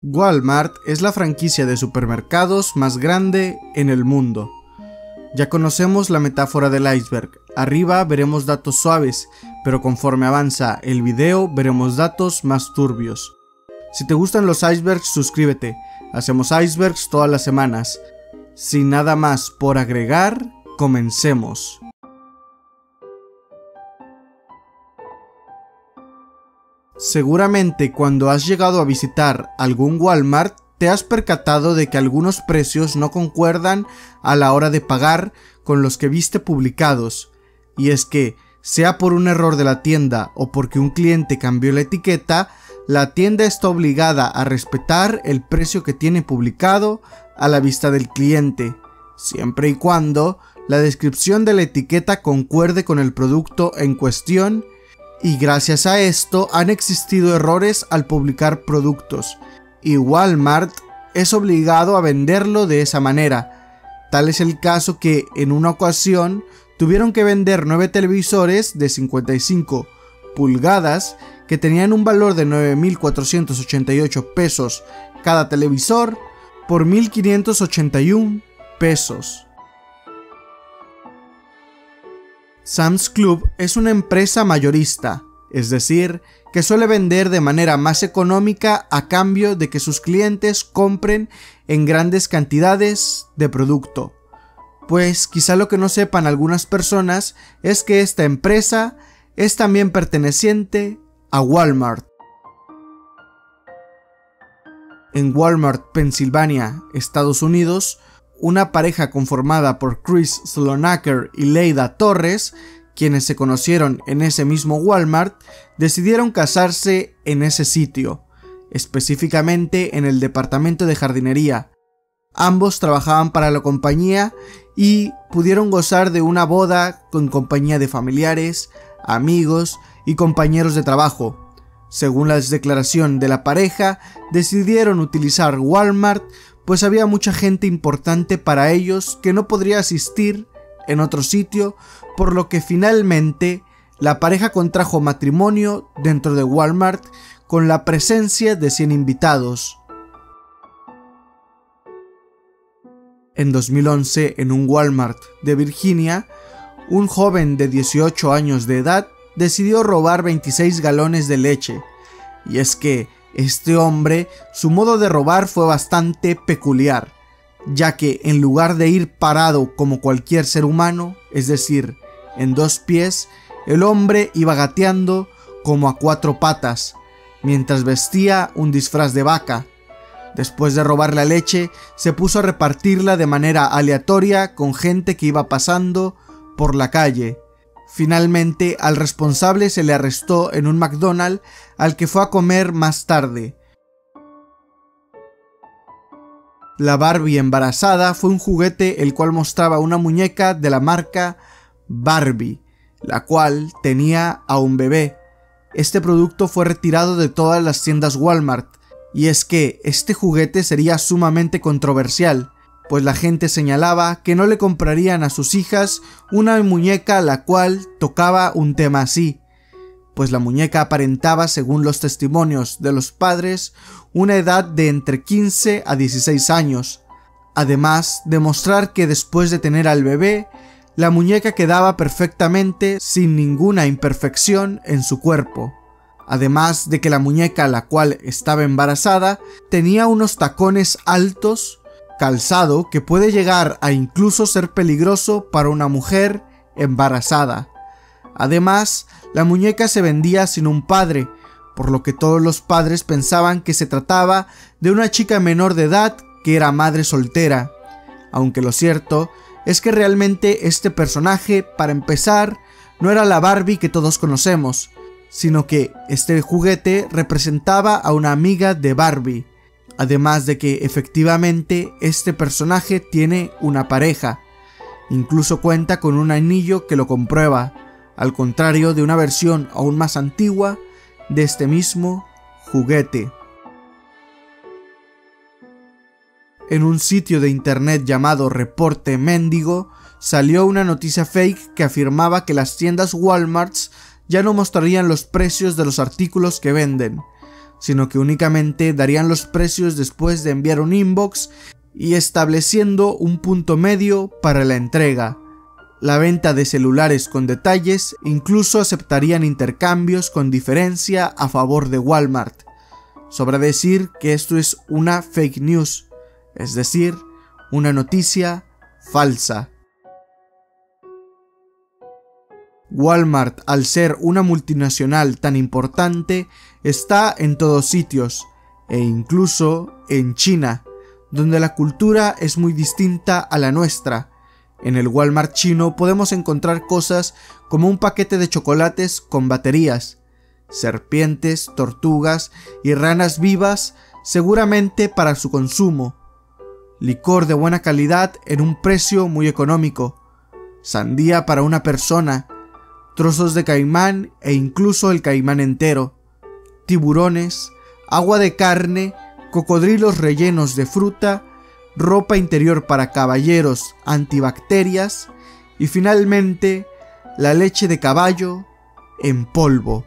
Walmart es la franquicia de supermercados más grande en el mundo. Ya conocemos la metáfora del iceberg. Arriba veremos datos suaves, pero conforme avanza el video veremos datos más turbios. Si te gustan los icebergs, suscríbete. Hacemos icebergs todas las semanas. Sin nada más por agregar, comencemos. Seguramente cuando has llegado a visitar algún Walmart te has percatado de que algunos precios no concuerdan a la hora de pagar con los que viste publicados. Y es que, sea por un error de la tienda o porque un cliente cambió la etiqueta, la tienda está obligada a respetar el precio que tiene publicado a la vista del cliente, siempre y cuando la descripción de la etiqueta concuerde con el producto en cuestión. Y gracias a esto han existido errores al publicar productos, y Walmart es obligado a venderlo de esa manera. Tal es el caso que en una ocasión tuvieron que vender 9 televisores de 55 pulgadas que tenían un valor de 9.488 pesos cada televisor por 1.581 pesos. Sam's Club es una empresa mayorista, es decir, que suele vender de manera más económica a cambio de que sus clientes compren en grandes cantidades de producto. Pues quizá lo que no sepan algunas personas es que esta empresa es también perteneciente a Walmart. En Walmart, Pensilvania, Estados Unidos, una pareja conformada por Chris Slonaker y Leida Torres, quienes se conocieron en ese mismo Walmart, decidieron casarse en ese sitio, específicamente en el departamento de jardinería. Ambos trabajaban para la compañía y pudieron gozar de una boda con compañía de familiares, amigos y compañeros de trabajo. Según la declaración de la pareja, decidieron utilizar Walmart pues había mucha gente importante para ellos que no podría asistir en otro sitio, por lo que finalmente la pareja contrajo matrimonio dentro de Walmart con la presencia de 100 invitados. En 2011, en un Walmart de Virginia, un joven de 18 años de edad decidió robar 26 galones de leche, y es que este hombre, su modo de robar fue bastante peculiar, ya que en lugar de ir parado como cualquier ser humano, es decir, en 2 pies, el hombre iba gateando como a 4 patas, mientras vestía un disfraz de vaca. Después de robar la leche, se puso a repartirla de manera aleatoria con gente que iba pasando por la calle. Finalmente, al responsable se le arrestó en un McDonald's al que fue a comer más tarde. La Barbie embarazada fue un juguete el cual mostraba una muñeca de la marca Barbie, la cual tenía a un bebé. Este producto fue retirado de todas las tiendas Walmart, y es que este juguete sería sumamente controversial, pues la gente señalaba que no le comprarían a sus hijas una muñeca la cual tocaba un tema así, pues la muñeca aparentaba, según los testimonios de los padres, una edad de entre 15 a 16 años, además de mostrar que después de tener al bebé, la muñeca quedaba perfectamente sin ninguna imperfección en su cuerpo. Además de que la muñeca, la cual estaba embarazada, tenía unos tacones altos, calzado que puede llegar a incluso ser peligroso para una mujer embarazada. Además, la muñeca se vendía sin un padre, por lo que todos los padres pensaban que se trataba de una chica menor de edad que era madre soltera, aunque lo cierto es que realmente este personaje, para empezar, no era la Barbie que todos conocemos, sino que este juguete representaba a una amiga de Barbie. Además de que efectivamente este personaje tiene una pareja, incluso cuenta con un anillo que lo comprueba, al contrario de una versión aún más antigua de este mismo juguete. En un sitio de internet llamado Reporte Mendigo salió una noticia fake que afirmaba que las tiendas Walmart ya no mostrarían los precios de los artículos que venden, sino que únicamente darían los precios después de enviar un inbox y estableciendo un punto medio para la entrega. La venta de celulares con detalles incluso aceptarían intercambios con diferencia a favor de Walmart. Sobra decir que esto es una fake news, es decir, una noticia falsa. Walmart, al ser una multinacional tan importante, está en todos sitios, e incluso en China, donde la cultura es muy distinta a la nuestra. En el Walmart chino podemos encontrar cosas como un paquete de chocolates con baterías, serpientes, tortugas y ranas vivas, seguramente para su consumo, licor de buena calidad en un precio muy económico, sandía para una persona, trozos de caimán e incluso el caimán entero, tiburones, agua de carne, cocodrilos rellenos de fruta, ropa interior para caballeros antibacterias y finalmente la leche de caballo en polvo.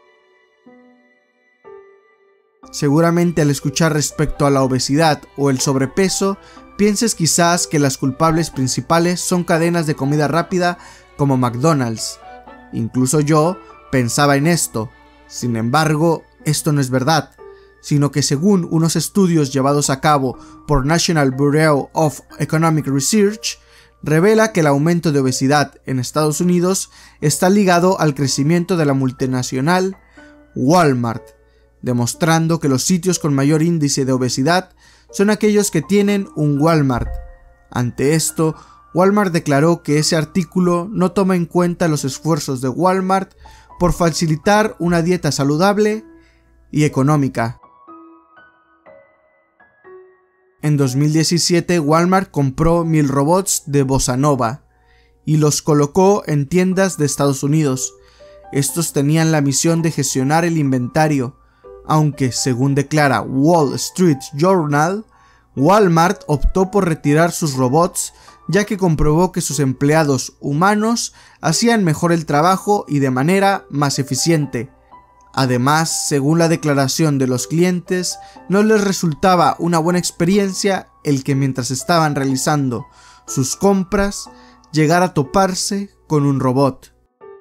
Seguramente al escuchar respecto a la obesidad o el sobrepeso, pienses quizás que las culpables principales son cadenas de comida rápida como McDonald's. Incluso yo pensaba en esto. Sin embargo, esto no es verdad, sino que según unos estudios llevados a cabo por National Bureau of Economic Research, revela que el aumento de obesidad en Estados Unidos está ligado al crecimiento de la multinacional Walmart, demostrando que los sitios con mayor índice de obesidad son aquellos que tienen un Walmart. Ante esto, Walmart declaró que ese artículo no toma en cuenta los esfuerzos de Walmart por facilitar una dieta saludable y económica. En 2017, Walmart compró 1000 robots de Bossa Nova y los colocó en tiendas de Estados Unidos. Estos tenían la misión de gestionar el inventario, aunque, según declara Wall Street Journal, Walmart optó por retirar sus robots ya que comprobó que sus empleados humanos hacían mejor el trabajo y de manera más eficiente. Además, según la declaración de los clientes, no les resultaba una buena experiencia el que mientras estaban realizando sus compras, llegara a toparse con un robot.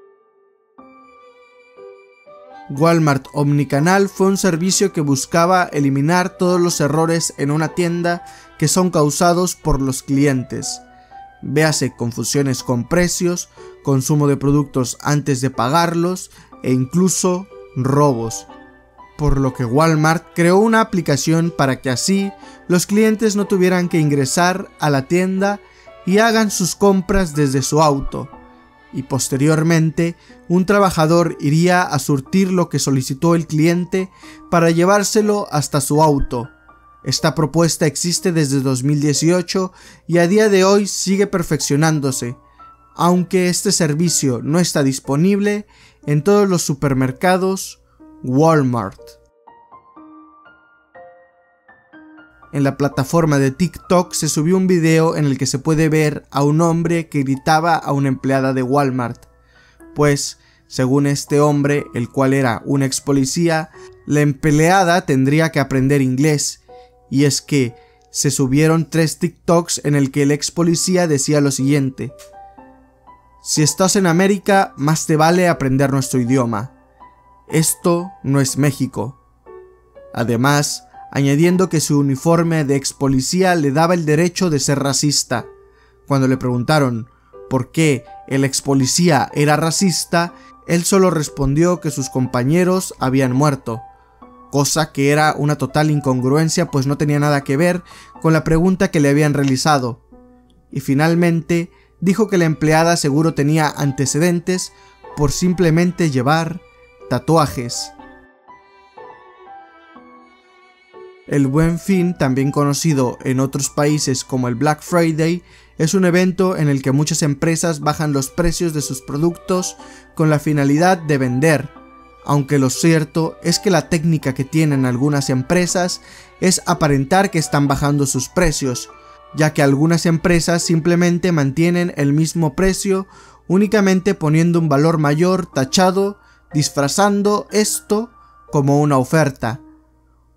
Walmart Omnicanal fue un servicio que buscaba eliminar todos los errores en una tienda que son causados por los clientes. Véase confusiones con precios, consumo de productos antes de pagarlos e incluso robos. Por lo que Walmart creó una aplicación para que así los clientes no tuvieran que ingresar a la tienda y hagan sus compras desde su auto, y posteriormente un trabajador iría a surtir lo que solicitó el cliente para llevárselo hasta su auto. Esta propuesta existe desde 2018 y a día de hoy sigue perfeccionándose, aunque este servicio no está disponible en todos los supermercados Walmart. En la plataforma de TikTok se subió un video en el que se puede ver a un hombre que gritaba a una empleada de Walmart, pues, según este hombre, el cual era un ex policía, la empleada tendría que aprender inglés, y es que se subieron 3 TikToks en el que el ex policía decía lo siguiente: si estás en América, más te vale aprender nuestro idioma. Esto no es México. Además, añadiendo que su uniforme de ex policía le daba el derecho de ser racista. Cuando le preguntaron por qué el ex policía era racista, él solo respondió que sus compañeros habían muerto, cosa que era una total incongruencia, pues no tenía nada que ver con la pregunta que le habían realizado. Y finalmente dijo que la empleada seguro tenía antecedentes por simplemente llevar tatuajes. El Buen Fin, también conocido en otros países como el Black Friday, es un evento en el que muchas empresas bajan los precios de sus productos con la finalidad de vender, aunque lo cierto es que la técnica que tienen algunas empresas es aparentar que están bajando sus precios, ya que algunas empresas simplemente mantienen el mismo precio únicamente poniendo un valor mayor tachado, disfrazando esto como una oferta.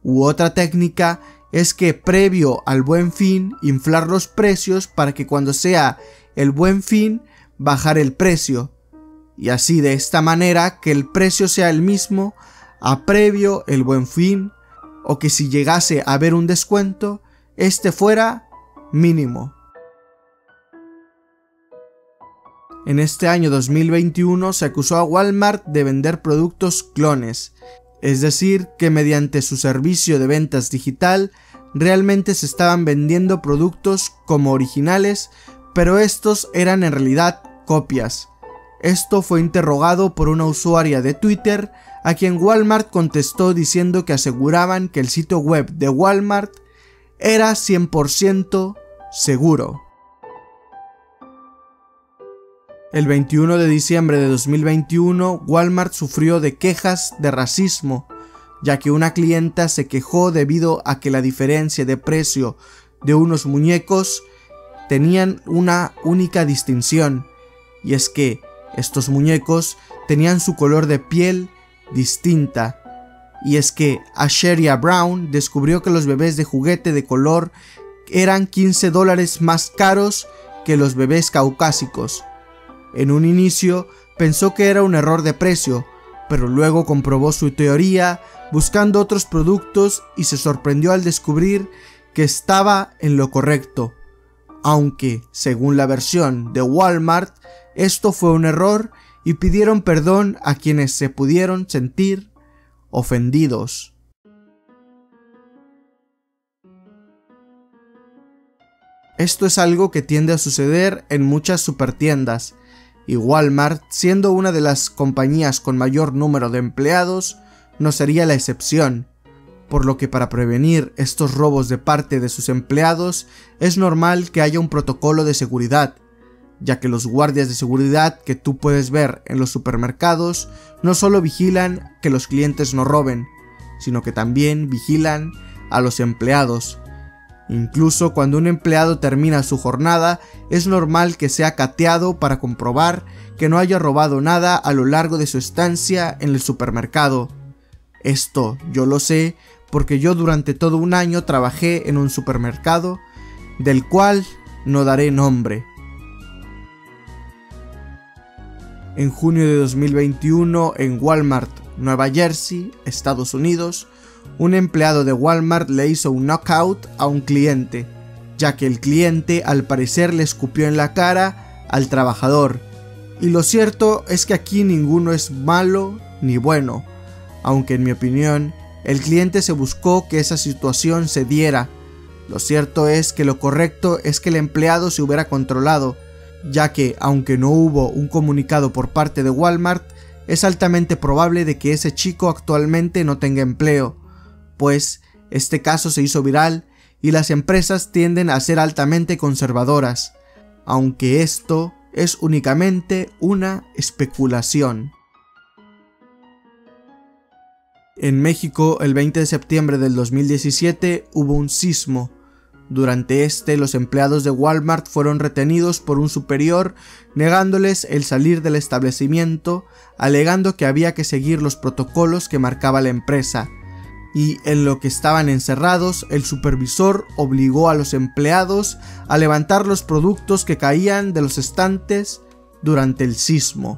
U otra técnica es que previo al Buen Fin inflar los precios para que cuando sea el Buen Fin bajar el precio, y así de esta manera que el precio sea el mismo a previo el Buen Fin, o que si llegase a haber un descuento, este fuera mínimo. En este año 2021 se acusó a Walmart de vender productos clones, es decir, que mediante su servicio de ventas digital realmente se estaban vendiendo productos como originales, pero estos eran en realidad copias. Esto fue interrogado por una usuaria de Twitter, a quien Walmart contestó diciendo que aseguraban que el sitio web de Walmart era 100% seguro. El 21 de diciembre de 2021, Walmart sufrió de quejas de racismo, ya que una clienta se quejó debido a que la diferencia de precio de unos muñecos tenían una única distinción, y es que estos muñecos tenían su color de piel distinta, y es que Asheria Brown descubrió que los bebés de juguete de color eran $15 más caros que los bebés caucásicos. En un inicio pensó que era un error de precio, pero luego comprobó su teoría buscando otros productos y se sorprendió al descubrir que estaba en lo correcto, aunque, según la versión de Walmart, esto fue un error y pidieron perdón a quienes se pudieron sentir ofendidos. Esto es algo que tiende a suceder en muchas supertiendas, y Walmart, siendo una de las compañías con mayor número de empleados, no sería la excepción, por lo que para prevenir estos robos de parte de sus empleados es normal que haya un protocolo de seguridad, ya que los guardias de seguridad que tú puedes ver en los supermercados no solo vigilan que los clientes no roben, sino que también vigilan a los empleados. Incluso cuando un empleado termina su jornada, es normal que sea cateado para comprobar que no haya robado nada a lo largo de su estancia en el supermercado. Esto yo lo sé porque yo durante todo un año trabajé en un supermercado del cual no daré nombre. En junio de 2021, en Walmart, Nueva Jersey, Estados Unidos, un empleado de Walmart le hizo un knockout a un cliente, ya que el cliente al parecer le escupió en la cara al trabajador. Y lo cierto es que aquí ninguno es malo ni bueno, aunque en mi opinión el cliente se buscó que esa situación se diera. Lo cierto es que lo correcto es que el empleado se hubiera controlado, ya que aunque no hubo un comunicado por parte de Walmart, es altamente probable de que ese chico actualmente no tenga empleo, pues este caso se hizo viral y las empresas tienden a ser altamente conservadoras, aunque esto es únicamente una especulación. En México, el 20 de septiembre del 2017 hubo un sismo. Durante este, los empleados de Walmart fueron retenidos por un superior, negándoles el salir del establecimiento, alegando que había que seguir los protocolos que marcaba la empresa. Y en lo que estaban encerrados, el supervisor obligó a los empleados a levantar los productos que caían de los estantes durante el sismo.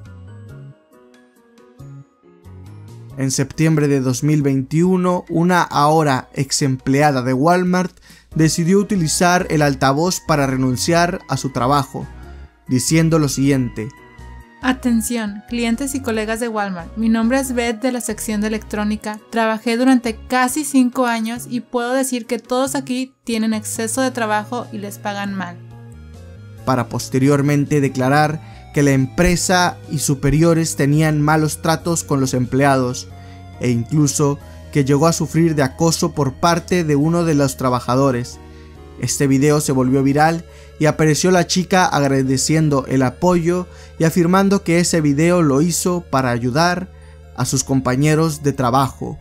En septiembre de 2021, una ahora ex empleada de Walmart decidió utilizar el altavoz para renunciar a su trabajo, diciendo lo siguiente: Atención, clientes y colegas de Walmart, mi nombre es Beth de la sección de electrónica, trabajé durante casi 5 años y puedo decir que todos aquí tienen exceso de trabajo y les pagan mal. Para posteriormente declarar que la empresa y superiores tenían malos tratos con los empleados, e incluso que llegó a sufrir de acoso por parte de uno de los trabajadores. Este video se volvió viral y apareció la chica agradeciendo el apoyo y afirmando que ese video lo hizo para ayudar a sus compañeros de trabajo.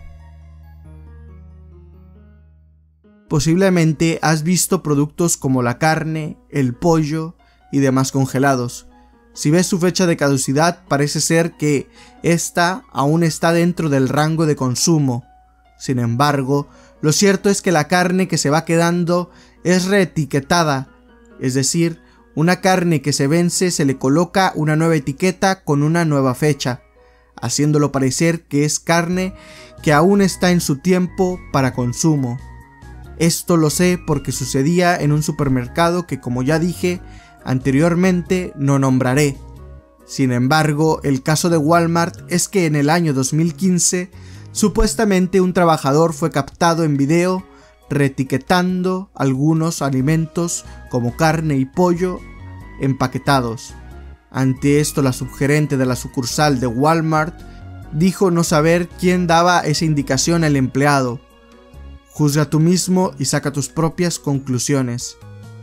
Posiblemente has visto productos como la carne, el pollo y demás congelados. Si ves su fecha de caducidad, parece ser que esta aún está dentro del rango de consumo. Sin embargo, Lo cierto es que la carne que se va quedando es reetiquetada, es decir, una carne que se vence se le coloca una nueva etiqueta con una nueva fecha, haciéndolo parecer que es carne que aún está en su tiempo para consumo. Esto lo sé porque sucedía en un supermercado que, como ya dije anteriormente, no nombraré. Sin embargo, el caso de Walmart es que en el año 2015, supuestamente un trabajador fue captado en video reetiquetando algunos alimentos como carne y pollo empaquetados. Ante esto, la subgerente de la sucursal de Walmart dijo no saber quién daba esa indicación al empleado. Juzga tú mismo y saca tus propias conclusiones.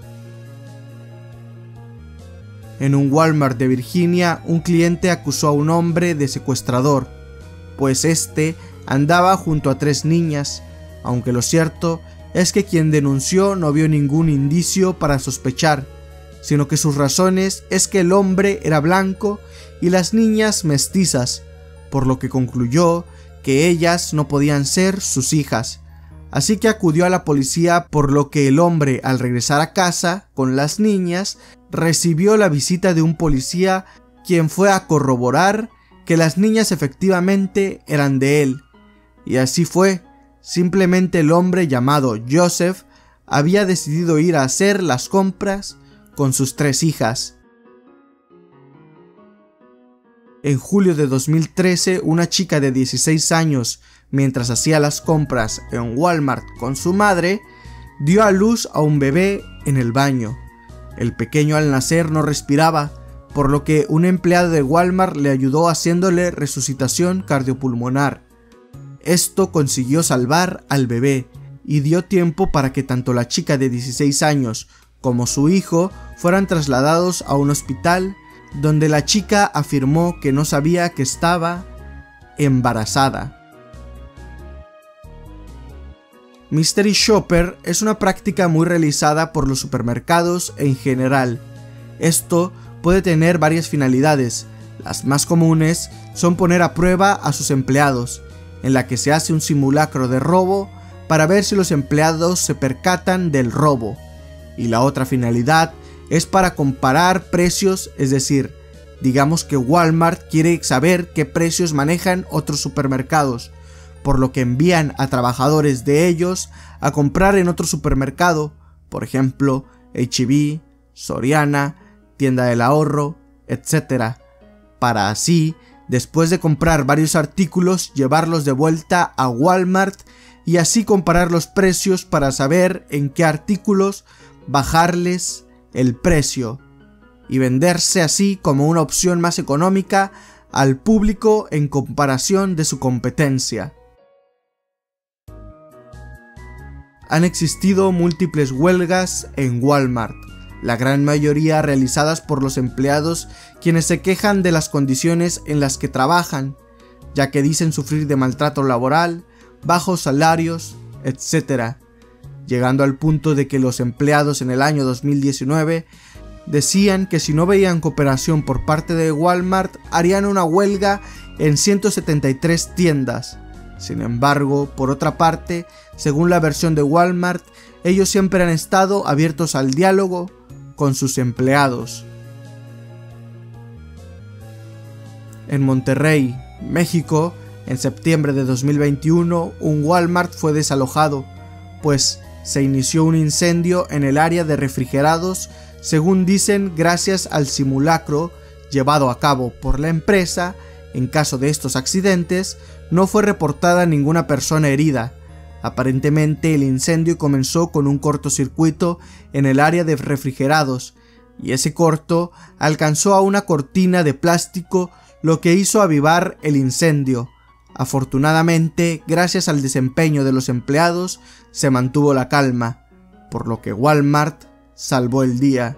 En un Walmart de Virginia, un cliente acusó a un hombre de secuestrador, pues este andaba junto a 3 niñas, aunque lo cierto es que quien denunció no vio ningún indicio para sospechar, sino que sus razones es que el hombre era blanco y las niñas mestizas, por lo que concluyó que ellas no podían ser sus hijas. Así que acudió a la policía, por lo que el hombre, al regresar a casa con las niñas, recibió la visita de un policía, quien fue a corroborar que las niñas efectivamente eran de él. Y así fue, simplemente el hombre llamado Joseph había decidido ir a hacer las compras con sus 3 hijas. En julio de 2013, una chica de 16 años, mientras hacía las compras en Walmart con su madre, dio a luz a un bebé en el baño. El pequeño al nacer no respiraba, por lo que un empleado de Walmart le ayudó haciéndole resucitación cardiopulmonar. Esto consiguió salvar al bebé y dio tiempo para que tanto la chica de 16 años como su hijo fueran trasladados a un hospital, donde la chica afirmó que no sabía que estaba embarazada. Mystery Shopper es una práctica muy realizada por los supermercados en general. Esto puede tener varias finalidades. Las más comunes son poner a prueba a sus empleados, en la que se hace un simulacro de robo para ver si los empleados se percatan del robo. Y la otra finalidad es para comparar precios, es decir, digamos que Walmart quiere saber qué precios manejan otros supermercados, por lo que envían a trabajadores de ellos a comprar en otro supermercado, por ejemplo, H-E-B, Soriana, Tienda del Ahorro, etc., para así, después de comprar varios artículos, llevarlos de vuelta a Walmart y así comparar los precios para saber en qué artículos bajarles el precio y venderse así como una opción más económica al público en comparación de su competencia. Han existido múltiples huelgas en Walmart, la gran mayoría realizadas por los empleados, quienes se quejan de las condiciones en las que trabajan, ya que dicen sufrir de maltrato laboral, bajos salarios, etc., llegando al punto de que los empleados en el año 2019 decían que si no veían cooperación por parte de Walmart harían una huelga en 173 tiendas. Sin embargo, por otra parte, según la versión de Walmart, ellos siempre han estado abiertos al diálogo con sus empleados. En Monterrey, México, en septiembre de 2021, un Walmart fue desalojado, pues se inició un incendio en el área de refrigerados, según dicen, gracias al simulacro llevado a cabo por la empresa. En caso de estos accidentes, no fue reportada ninguna persona herida. Aparentemente el incendio comenzó con un cortocircuito en el área de refrigerados, y ese corto alcanzó a una cortina de plástico, lo que hizo avivar el incendio. Afortunadamente, gracias al desempeño de los empleados, se mantuvo la calma, por lo que Walmart salvó el día.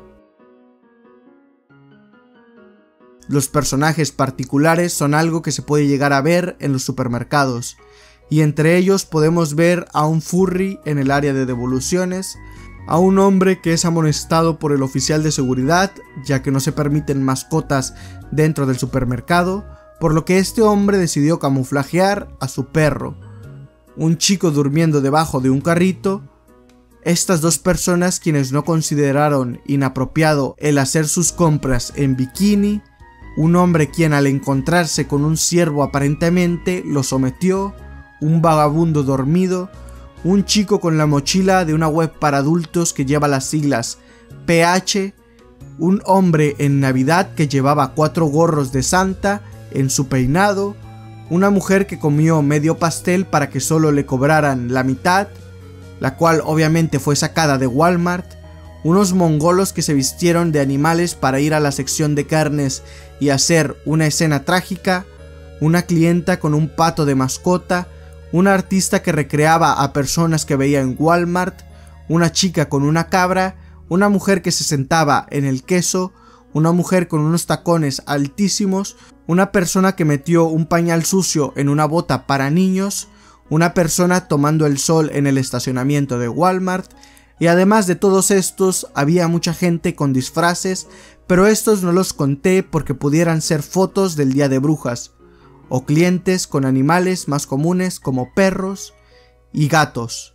Los personajes particulares son algo que se puede llegar a ver en los supermercados, y entre ellos podemos ver a un furry en el área de devoluciones, a un hombre que es amonestado por el oficial de seguridad, ya que no se permiten mascotas dentro del supermercado, por lo que este hombre decidió camuflajear a su perro. un chico durmiendo debajo de un carrito. Estas dos personas, quienes no consideraron inapropiado el hacer sus compras en bikini, un hombre quien al encontrarse con un ciervo aparentemente lo sometió, un vagabundo dormido, un chico con la mochila de una web para adultos que lleva las siglas PH, un hombre en Navidad que llevaba 4 gorros de Santa en su peinado, una mujer que comió medio pastel para que solo le cobraran la mitad, la cual obviamente fue sacada de Walmart, unos mongolos que se vistieron de animales para ir a la sección de carnes y hacer una escena trágica, una clienta con un pato de mascota, un artista que recreaba a personas que veía en Walmart, una chica con una cabra, una mujer que se sentaba en el queso, una mujer con unos tacones altísimos, una persona que metió un pañal sucio en una bota para niños, una persona tomando el sol en el estacionamiento de Walmart, y además de todos estos había mucha gente con disfraces, pero estos no los conté porque pudieran ser fotos del Día de Brujas, o clientes con animales más comunes como perros y gatos.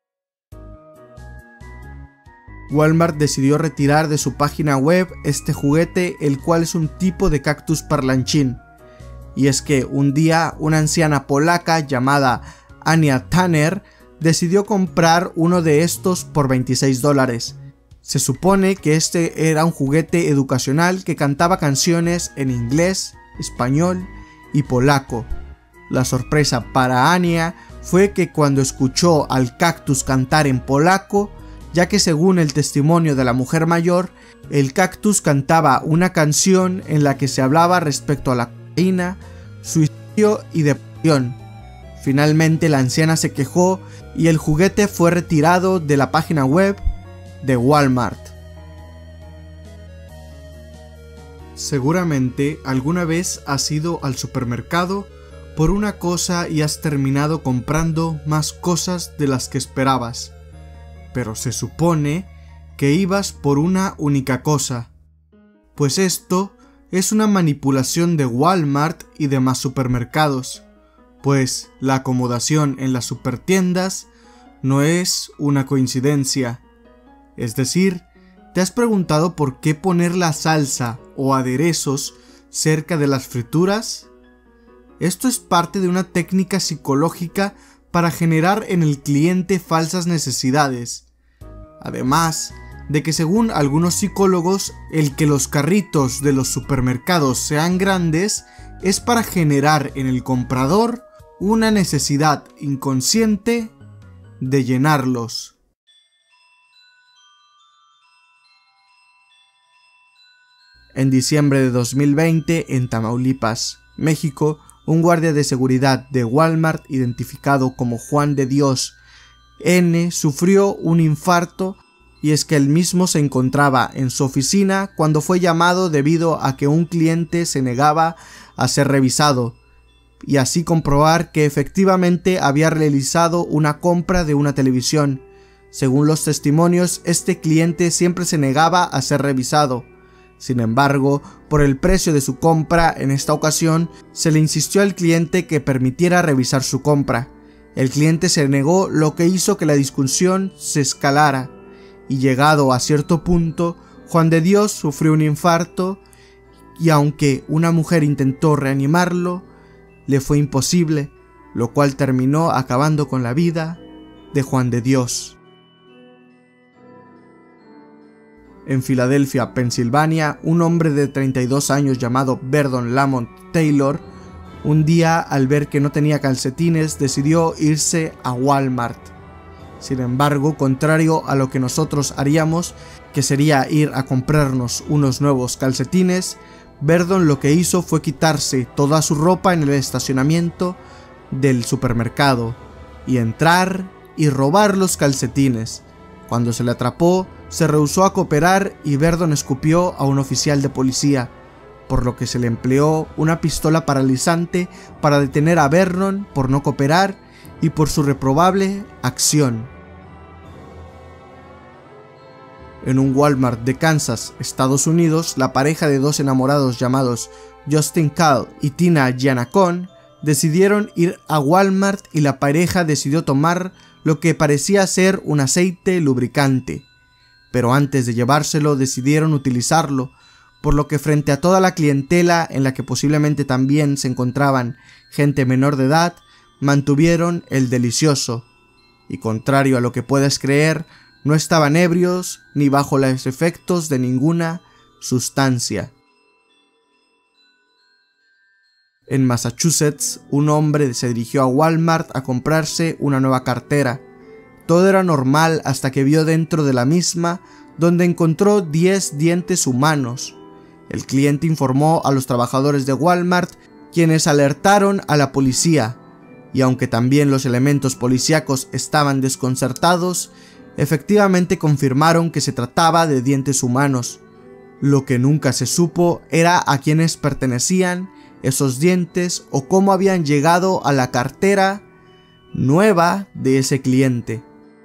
Walmart decidió retirar de su página web este juguete, el cual es un tipo de cactus parlanchín. Y es que un día una anciana polaca llamada Ania Tanner decidió comprar uno de estos por $26. Se supone que este era un juguete educacional que cantaba canciones en inglés, español y polaco. La sorpresa para Ania fue que cuando escuchó al cactus cantar en polaco, ya que según el testimonio de la mujer mayor, el cactus cantaba una canción en la que se hablaba respecto a la cocaína, suicidio y depresión. Finalmente la anciana se quejó y el juguete fue retirado de la página web de Walmart. Seguramente alguna vez has ido al supermercado por una cosa y has terminado comprando más cosas de las que esperabas. Pero se supone que ibas por una única cosa. Pues esto es una manipulación de Walmart y demás supermercados, pues la acomodación en las supertiendas no es una coincidencia. Es decir, ¿te has preguntado por qué poner la salsa o aderezos cerca de las frituras? Esto es parte de una técnica psicológica para generar en el cliente falsas necesidades. Además de que según algunos psicólogos, el que los carritos de los supermercados sean grandes es para generar en el comprador una necesidad inconsciente de llenarlos. En diciembre de 2020, en Tamaulipas, México, un guardia de seguridad de Walmart, identificado como Juan de Dios N, sufrió un infarto, y es que él mismo se encontraba en su oficina cuando fue llamado debido a que un cliente se negaba a ser revisado, y así comprobar que efectivamente había realizado una compra de una televisión. Según los testimonios, este cliente siempre se negaba a ser revisado. Sin embargo, por el precio de su compra, en esta ocasión, se le insistió al cliente que permitiera revisar su compra. El cliente se negó, lo que hizo que la discusión se escalara, y llegado a cierto punto, Juan de Dios sufrió un infarto, y aunque una mujer intentó reanimarlo, le fue imposible, lo cual terminó acabando con la vida de Juan de Dios. En Filadelfia, Pensilvania, un hombre de 32 años llamado Verdon Lamont Taylor, un día al ver que no tenía calcetines, decidió irse a Walmart. Sin embargo, contrario a lo que nosotros haríamos, que sería ir a comprarnos unos nuevos calcetines, Verdon lo que hizo fue quitarse toda su ropa en el estacionamiento del supermercado y entrar y robar los calcetines. Cuando se le atrapó, se rehusó a cooperar y Verdon escupió a un oficial de policía, por lo que se le empleó una pistola paralizante para detener a Verdon por no cooperar y por su reprobable acción. En un Walmart de Kansas, Estados Unidos, la pareja de dos enamorados llamados Justin Call y Tina Giannacone decidieron ir a Walmart y la pareja decidió tomar lo que parecía ser un aceite lubricante. Pero antes de llevárselo decidieron utilizarlo, por lo que frente a toda la clientela en la que posiblemente también se encontraban gente menor de edad, mantuvieron el delicioso. Y contrario a lo que puedas creer, no estaban ebrios ni bajo los efectos de ninguna sustancia. En Massachusetts, un hombre se dirigió a Walmart a comprarse una nueva cartera. Todo era normal hasta que vio dentro de la misma, donde encontró 10 dientes humanos. El cliente informó a los trabajadores de Walmart, quienes alertaron a la policía, y aunque también los elementos policíacos estaban desconcertados, efectivamente confirmaron que se trataba de dientes humanos. Lo que nunca se supo era a quiénes pertenecían esos dientes o cómo habían llegado a la cartera nueva de ese cliente.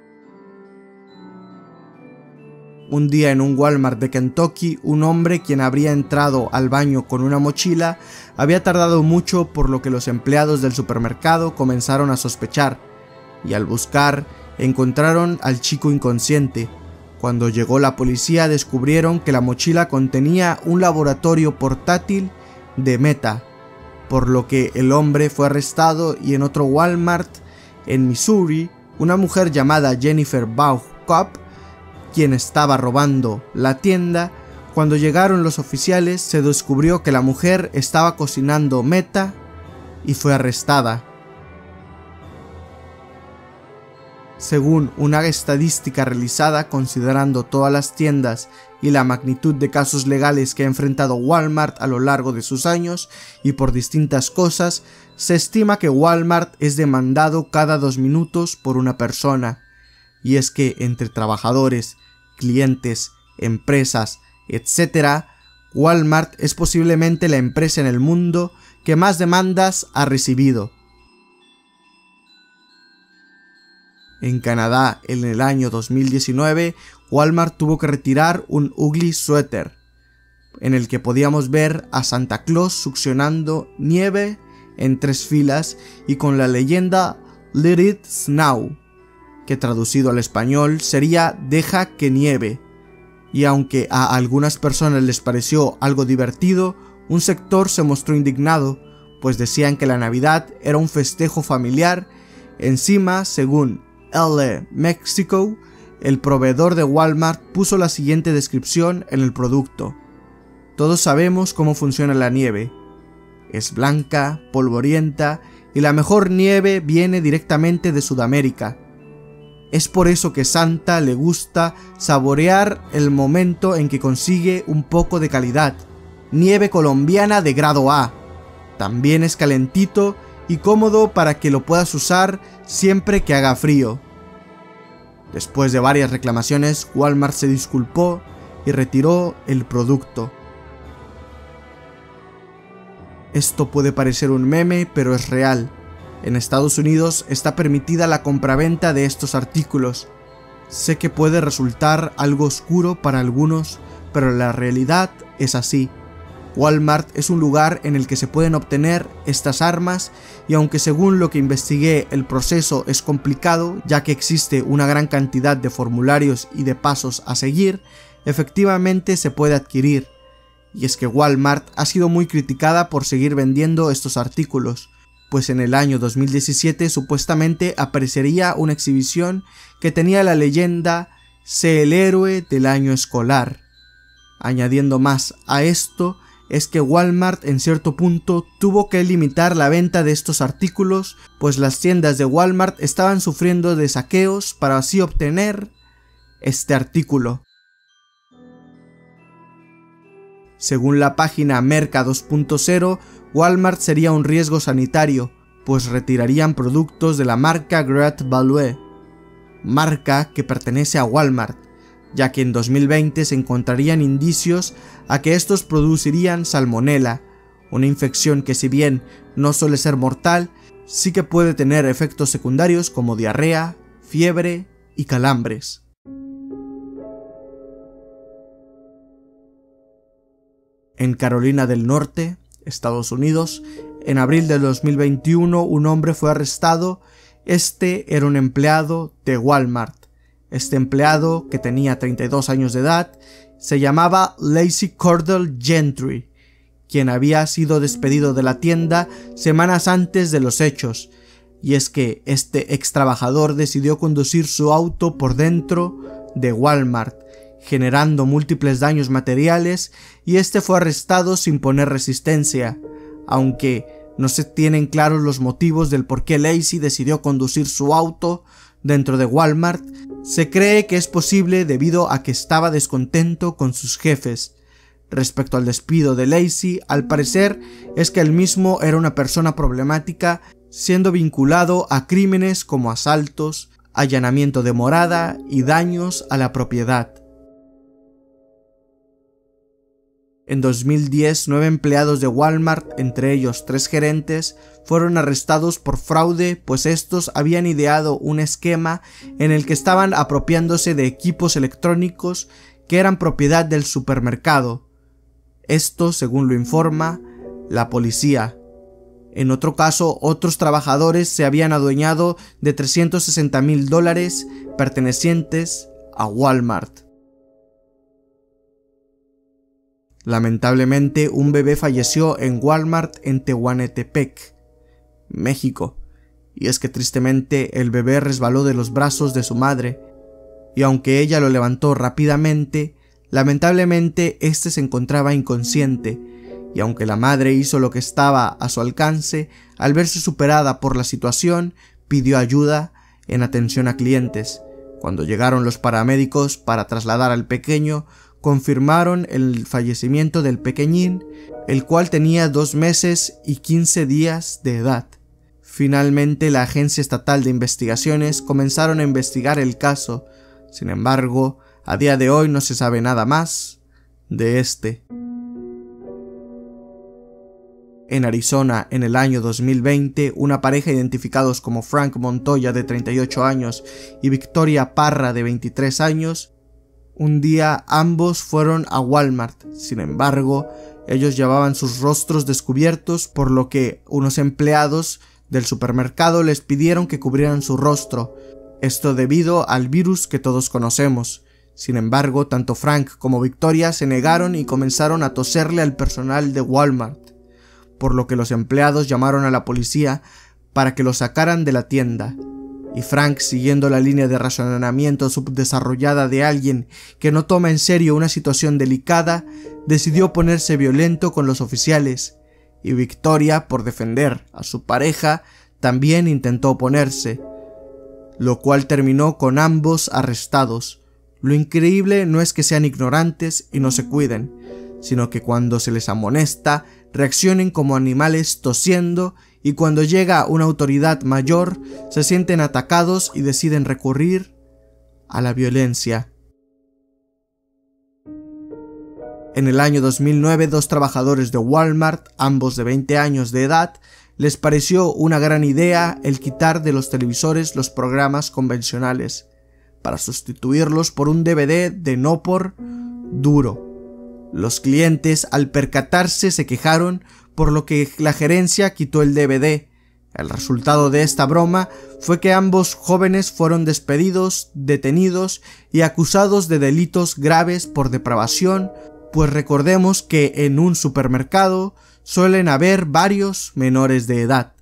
Un día en un Walmart de Kentucky, un hombre quien habría entrado al baño con una mochila había tardado mucho, por lo que los empleados del supermercado comenzaron a sospechar, y al buscar encontraron al chico inconsciente. Cuando llegó la policía descubrieron que la mochila contenía un laboratorio portátil de meta, por lo que el hombre fue arrestado. Y en otro Walmart en Missouri, una mujer llamada Jennifer Baucop, quien estaba robando la tienda, cuando llegaron los oficiales se descubrió que la mujer estaba cocinando meta y fue arrestada. Según una estadística realizada considerando todas las tiendas y la magnitud de casos legales que ha enfrentado Walmart a lo largo de sus años y por distintas cosas, se estima que Walmart es demandado cada 2 minutos por una persona. Y es que entre trabajadores, clientes, empresas, etc., Walmart es posiblemente la empresa en el mundo que más demandas ha recibido. En Canadá, en el año 2019, Walmart tuvo que retirar un ugly sweater, en el que podíamos ver a Santa Claus succionando nieve en 3 filas y con la leyenda Let it snow, que traducido al español sería deja que nieve. Y aunque a algunas personas les pareció algo divertido, un sector se mostró indignado, pues decían que la Navidad era un festejo familiar. Encima, según Elle Mexico, el proveedor de Walmart puso la siguiente descripción en el producto: todos sabemos cómo funciona la nieve. Es blanca, polvorienta, y la mejor nieve viene directamente de Sudamérica. Es por eso que Santa le gusta saborear el momento en que consigue un poco de calidad. Nieve colombiana de grado A. También es calentito y cómodo para que lo puedas usar siempre que haga frío. Después de varias reclamaciones, Walmart se disculpó y retiró el producto. Esto puede parecer un meme, pero es real. En Estados Unidos está permitida la compraventa de estos artículos. Sé que puede resultar algo oscuro para algunos, pero la realidad es así. Walmart es un lugar en el que se pueden obtener estas armas, y aunque según lo que investigué el proceso es complicado, ya que existe una gran cantidad de formularios y de pasos a seguir, efectivamente se puede adquirir. Y es que Walmart ha sido muy criticada por seguir vendiendo estos artículos, pues en el año 2017 supuestamente aparecería una exhibición que tenía la leyenda "Sé el héroe del año escolar". Añadiendo más a esto, es que Walmart en cierto punto tuvo que limitar la venta de estos artículos, pues las tiendas de Walmart estaban sufriendo de saqueos para así obtener este artículo. Según la página Merca 2.0, Walmart sería un riesgo sanitario, pues retirarían productos de la marca Great Value, marca que pertenece a Walmart, ya que en 2020 se encontrarían indicios a que estos producirían salmonela, una infección que si bien no suele ser mortal, sí que puede tener efectos secundarios como diarrea, fiebre y calambres. En Carolina del Norte, Estados Unidos, En abril de 2021 un hombre fue arrestado. Este era un empleado de Walmart. Este empleado, que tenía 32 años de edad, se llamaba Lacey Cordell Gentry, quien había sido despedido de la tienda semanas antes de los hechos. Y es que este ex trabajador decidió conducir su auto por dentro de Walmart, generando múltiples daños materiales, y este fue arrestado sin poner resistencia, aunque no se tienen claros los motivos del por qué Lacey decidió conducir su auto dentro de Walmart. Se cree que es posible debido a que estaba descontento con sus jefes. Respecto al despido de Lacey, al parecer es que él mismo era una persona problemática, siendo vinculado a crímenes como asaltos, allanamiento de morada y daños a la propiedad. En 2010, 9 empleados de Walmart, entre ellos 3 gerentes, fueron arrestados por fraude, pues estos habían ideado un esquema en el que estaban apropiándose de equipos electrónicos que eran propiedad del supermercado. Esto, según lo informa la policía. En otro caso, otros trabajadores se habían adueñado de $360,000 pertenecientes a Walmart. Lamentablemente, un bebé falleció en Walmart en Tehuantepec, México, y es que tristemente el bebé resbaló de los brazos de su madre, y aunque ella lo levantó rápidamente, lamentablemente este se encontraba inconsciente, y aunque la madre hizo lo que estaba a su alcance, al verse superada por la situación, pidió ayuda en atención a clientes. Cuando llegaron los paramédicos para trasladar al pequeño, confirmaron el fallecimiento del pequeñín, el cual tenía 2 meses y 15 días de edad. Finalmente, la Agencia Estatal de Investigaciones comenzaron a investigar el caso. Sin embargo, a día de hoy no se sabe nada más de este. En Arizona, en el año 2020, una pareja identificados como Frank Montoya, de 38 años, y Victoria Parra, de 23 años, un día ambos fueron a Walmart. Sin embargo, ellos llevaban sus rostros descubiertos, por lo que unos empleados del supermercado les pidieron que cubrieran su rostro. Esto debido al virus que todos conocemos. Sin embargo, tanto Frank como Victoria se negaron y comenzaron a toserle al personal de Walmart, por lo que los empleados llamaron a la policía para que lo sacaran de la tienda. Y Frank, siguiendo la línea de razonamiento subdesarrollada de alguien que no toma en serio una situación delicada, decidió ponerse violento con los oficiales, y Victoria, por defender a su pareja, también intentó oponerse, lo cual terminó con ambos arrestados. Lo increíble no es que sean ignorantes y no se cuiden, sino que cuando se les amonesta, reaccionen como animales tosiendo, y cuando llega una autoridad mayor, se sienten atacados y deciden recurrir a la violencia. En el año 2009, 2 trabajadores de Walmart, ambos de 20 años de edad, les pareció una gran idea el quitar de los televisores los programas convencionales, para sustituirlos por un DVD de no por duro. Los clientes, al percatarse, se quejaron, por lo que la gerencia quitó el DVD. El resultado de esta broma fue que ambos jóvenes fueron despedidos, detenidos y acusados de delitos graves por depravación, pues recordemos que en un supermercado suelen haber varios menores de edad.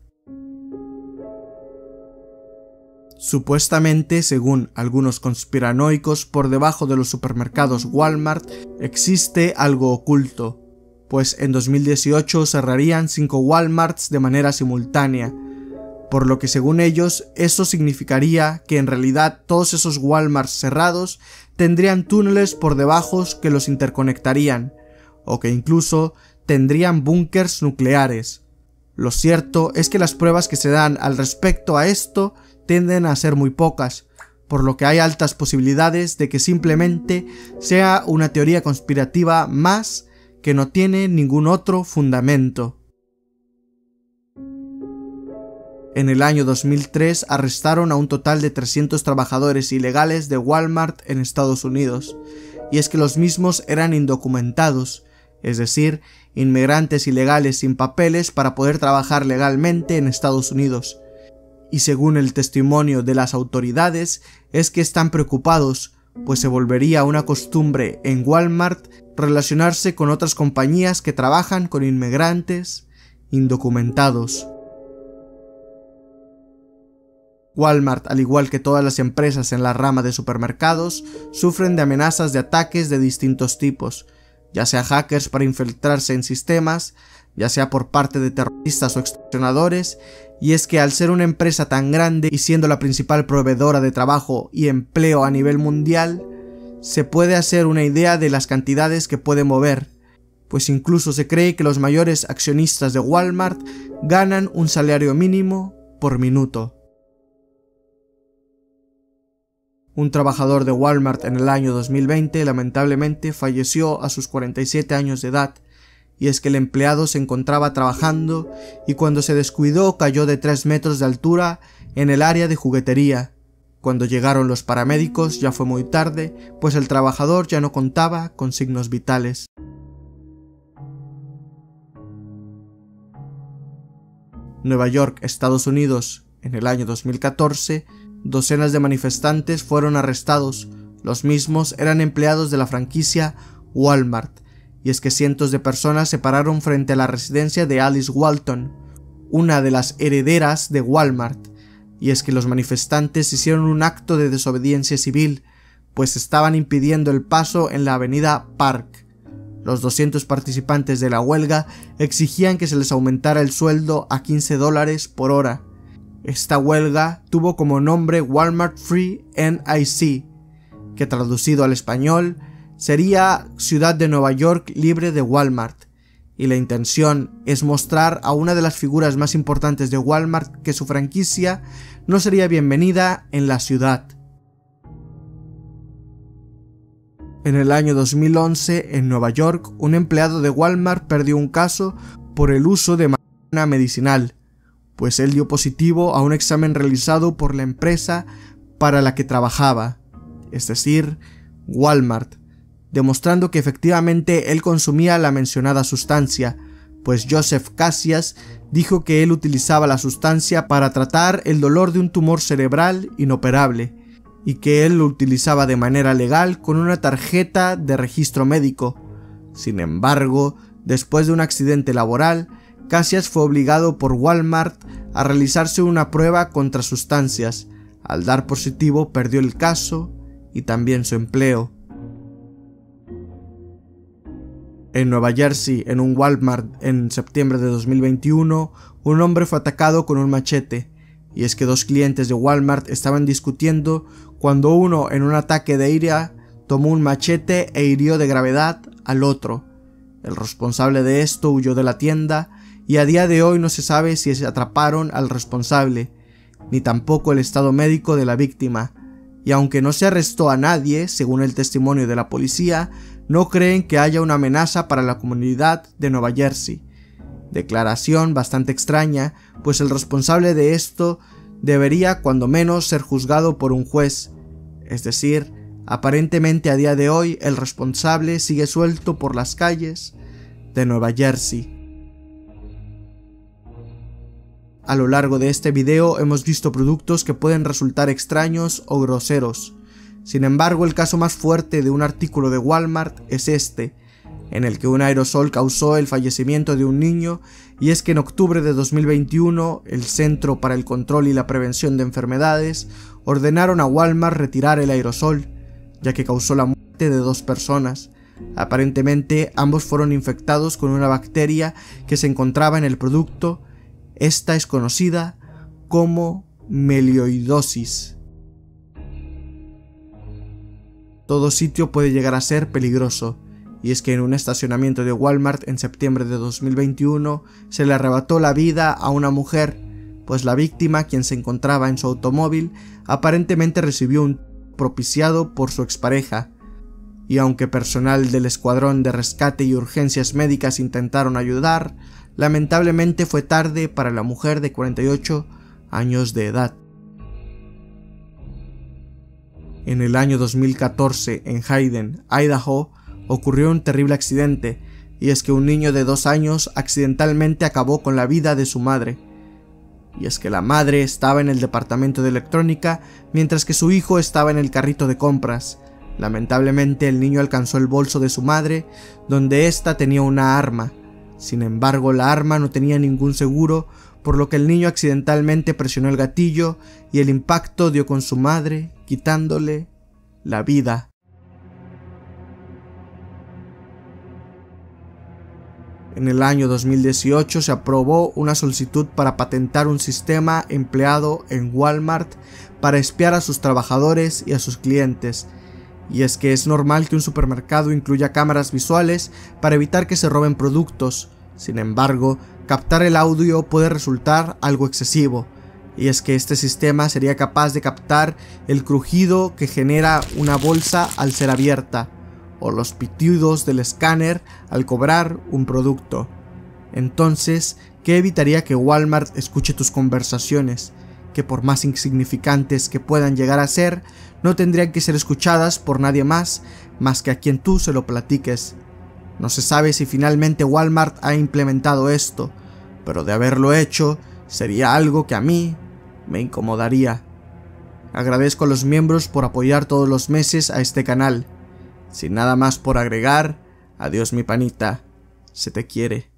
Supuestamente, según algunos conspiranoicos, por debajo de los supermercados Walmart existe algo oculto, pues en 2018 cerrarían 5 Walmarts de manera simultánea, por lo que según ellos eso significaría que en realidad todos esos Walmarts cerrados tendrían túneles por debajo que los interconectarían, o que incluso tendrían búnkers nucleares. Lo cierto es que las pruebas que se dan al respecto a esto tienden a ser muy pocas, por lo que hay altas posibilidades de que simplemente sea una teoría conspirativa más que no tiene ningún otro fundamento. En el año 2003 arrestaron a un total de 300 trabajadores ilegales de Walmart en Estados Unidos, y es que los mismos eran indocumentados. es decir, inmigrantes ilegales sin papeles para poder trabajar legalmente en Estados Unidos. Y según el testimonio de las autoridades, es que están preocupados, pues se volvería una costumbre en Walmart relacionarse con otras compañías que trabajan con inmigrantes indocumentados. Walmart, al igual que todas las empresas en la rama de supermercados, sufren de amenazas de ataques de distintos tipos, ya sea hackers para infiltrarse en sistemas, ya sea por parte de terroristas o extorsionadores, y es que al ser una empresa tan grande y siendo la principal proveedora de trabajo y empleo a nivel mundial, se puede hacer una idea de las cantidades que puede mover, pues incluso se cree que los mayores accionistas de Walmart ganan un salario mínimo por minuto. Un trabajador de Walmart en el año 2020 lamentablemente falleció a sus 47 años de edad, y es que el empleado se encontraba trabajando y cuando se descuidó cayó de 3 metros de altura en el área de juguetería. Cuando llegaron los paramédicos ya fue muy tarde, pues el trabajador ya no contaba con signos vitales. Nueva York, Estados Unidos, en el año 2014, docenas de manifestantes fueron arrestados. Los mismos eran empleados de la franquicia Walmart, y es que cientos de personas se pararon frente a la residencia de Alice Walton, una de las herederas de Walmart, y es que los manifestantes hicieron un acto de desobediencia civil, pues estaban impidiendo el paso en la avenida Park. Los 200 participantes de la huelga exigían que se les aumentara el sueldo a $15 por hora. Esta huelga tuvo como nombre Walmart Free NYC, que traducido al español sería Ciudad de Nueva York libre de Walmart, y la intención es mostrar a una de las figuras más importantes de Walmart que su franquicia no sería bienvenida en la ciudad. En el año 2011, en Nueva York, un empleado de Walmart perdió un caso por el uso de marihuana medicinal, pues él dio positivo a un examen realizado por la empresa para la que trabajaba, es decir, Walmart, demostrando que efectivamente él consumía la mencionada sustancia, pues Joseph Cassias dijo que él utilizaba la sustancia para tratar el dolor de un tumor cerebral inoperable, y que él lo utilizaba de manera legal con una tarjeta de registro médico. Sin embargo, después de un accidente laboral, Cassias fue obligado por Walmart a realizarse una prueba contra sustancias. Al dar positivo, perdió el caso y también su empleo. En Nueva Jersey, en un Walmart en septiembre de 2021, un hombre fue atacado con un machete, y es que dos clientes de Walmart estaban discutiendo cuando uno, en un ataque de ira, tomó un machete e hirió de gravedad al otro. El responsable de esto huyó de la tienda y a día de hoy no se sabe si se atraparon al responsable, ni tampoco el estado médico de la víctima, y aunque no se arrestó a nadie, según el testimonio de la policía, no creen que haya una amenaza para la comunidad de Nueva Jersey. Declaración bastante extraña, pues el responsable de esto debería cuando menos ser juzgado por un juez, es decir, aparentemente a día de hoy el responsable sigue suelto por las calles de Nueva Jersey. A lo largo de este video hemos visto productos que pueden resultar extraños o groseros. Sin embargo, el caso más fuerte de un artículo de Walmart es este, en el que un aerosol causó el fallecimiento de un niño, y es que en octubre de 2021 el Centro para el Control y la Prevención de Enfermedades ordenaron a Walmart retirar el aerosol, ya que causó la muerte de 2 personas. Aparentemente ambos fueron infectados con una bacteria que se encontraba en el producto. Esta es conocida como melioidosis. Todo sitio puede llegar a ser peligroso, y es que en un estacionamiento de Walmart en septiembre de 2021 se le arrebató la vida a una mujer, pues la víctima, quien se encontraba en su automóvil, aparentemente recibió un propiciado por su expareja, y aunque personal del escuadrón de rescate y urgencias médicas intentaron ayudar, lamentablemente fue tarde para la mujer de 48 años de edad. En el año 2014, en Hayden, Idaho, ocurrió un terrible accidente, y es que un niño de 2 años accidentalmente acabó con la vida de su madre. Y es que la madre estaba en el departamento de electrónica mientras que su hijo estaba en el carrito de compras. Lamentablemente el niño alcanzó el bolso de su madre, donde ésta tenía una arma. Sin embargo, la arma no tenía ningún seguro, por lo que el niño accidentalmente presionó el gatillo y el impacto dio con su madre, quitándole la vida. En el año 2018 se aprobó una solicitud para patentar un sistema empleado en Walmart para espiar a sus trabajadores y a sus clientes. Y es que es normal que un supermercado incluya cámaras visuales para evitar que se roben productos. Sin embargo, captar el audio puede resultar algo excesivo. Y es que este sistema sería capaz de captar el crujido que genera una bolsa al ser abierta, o los pitidos del escáner al cobrar un producto. Entonces, ¿qué evitaría que Walmart escuche tus conversaciones? Que por más insignificantes que puedan llegar a ser, no tendrían que ser escuchadas por nadie más que a quien tú se lo platiques. No se sabe si finalmente Walmart ha implementado esto, pero de haberlo hecho, sería algo que a mí me incomodaría. Agradezco a los miembros por apoyar todos los meses a este canal. Sin nada más por agregar, adiós mi panita, se te quiere.